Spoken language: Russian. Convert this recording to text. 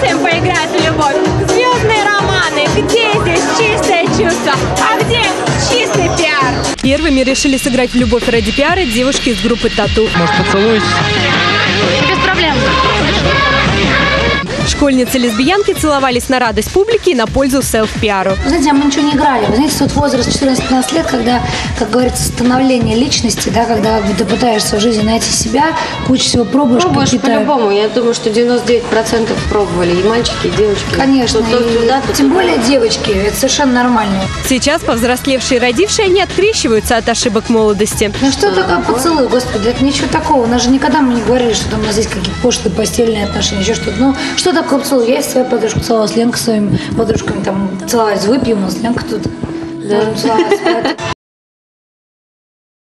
удовольствием поиграть в любовь. Звездные романы. Где здесь чистое чувство? А где чистый пиар? Первыми решили сыграть в любовь ради пиара девушки из группы «Тату». Может, поцелуетесь? Без проблем. Школьницы-лесбиянки целовались на радость публики и на пользу селф-пиару. Вы знаете, а мы ничего не играли. Вы знаете, тот возраст 14-15 лет, когда, как говорится, становление личности, да, когда ты пытаешься в жизни найти себя, кучу всего пробуешь. Пробуешь по-любому. Я думаю, что 99% пробовали. И мальчики, и девочки. Конечно. Тем более девочки. Это совершенно нормально. Сейчас повзрослевшие и родившие не открещиваются от ошибок молодости. Ну что такое поцелуй, господи? Это ничего такого. У нас же никогда мы не говорили, что там у нас здесь какие-то пошлые постельные отношения, еще что-то. Ну, что такое поцелуй? Я и свою подружку целовалась, Ленка с своими подружками там целовались. Выпьем, у нас Ленка тут. Можем целоваться.